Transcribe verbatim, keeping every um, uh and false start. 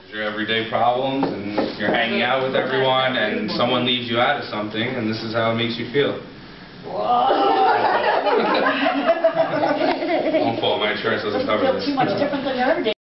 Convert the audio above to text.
Your everyday problems, and you're hanging out with everyone, and someone leaves you out of something, and this is how it makes you feel. Don't fault my insurance doesn't cover feel this. too much different than your everyday.